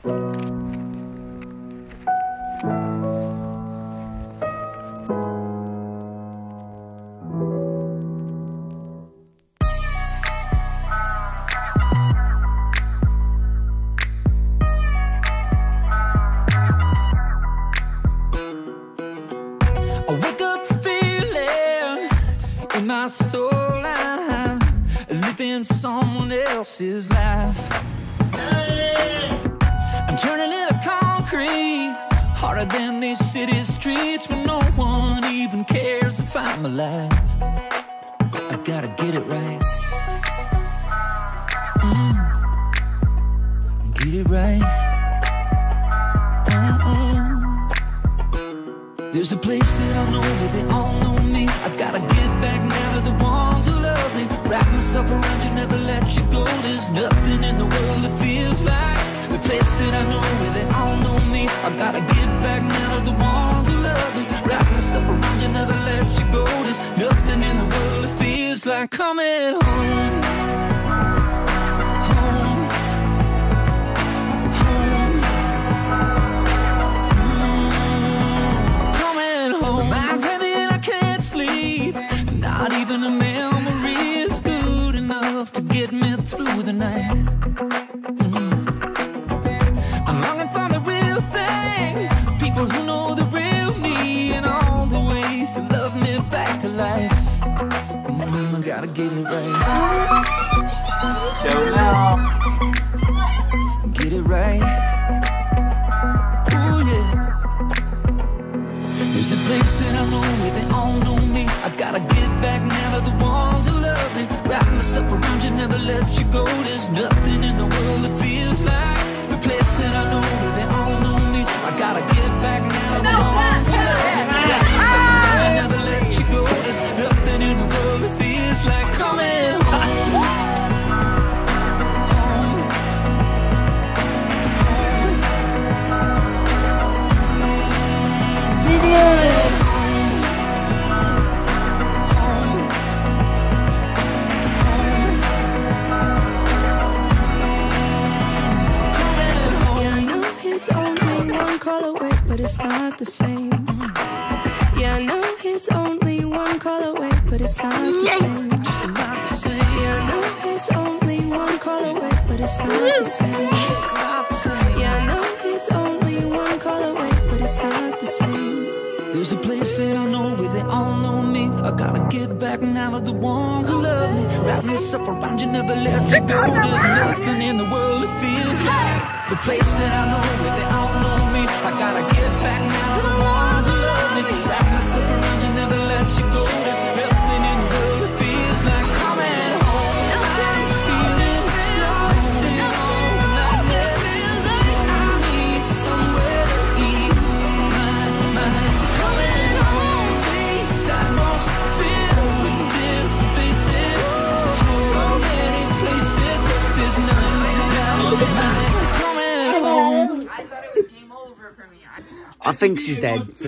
I wake up feeling in my soul I'm living someone else's life. I'm turning into concrete, harder than these city streets, where no one even cares if I'm alive. I gotta get it right. Get it right. There's a place that I know where they all know me. I gotta get back now to the ones who love me. Wrap myself around you, never let you go. There's nothing in the world that feels like the place that I know where they all know me. I gotta get back now to the ones who love me. Wrap myself around you, never let you go. There's nothing in the world that feels like coming home. Not even a memory is good enough to get me through the night. I'm longing for the real thing, people who know the real me, and all the ways to love me back to life. I gotta get it right. So now, get it right. Ooh yeah. There's a place that I know where they all know me. I gotta get back now to the ones who love me. Wrap myself around you, never let you go. There's nothing in the world that feels like the place that I know where they all know me. I gotta get back now to the ones who love me. Wrap myself around you, never let you go. There's nothing in the world that feels like coming home. But it's not the same. Yeah, I know it's only one call away, but it's not the same. Just not the same. Yeah, I know it's only one call away, but it's not the same. Just not the same. Yeah, I know it's only one call away, but it's not the same. There's a place that I know where they all know me. I gotta get back now to the ones who love me. Wrap myself around you, never let you go. There's nothing in the world that feels like the place that I know where they all know me. I gotta get back now to the ones who love me. Wrap myself around you, never let you go. There's nothing in the world that feels like coming home. Nothing's feeling, nothing on the night. I need somewhere to ease my mind. Coming home, these sidewalks filled with different faces. So many places, but there's none like mine. Coming home. I thought it was game over for me. I think she's dead.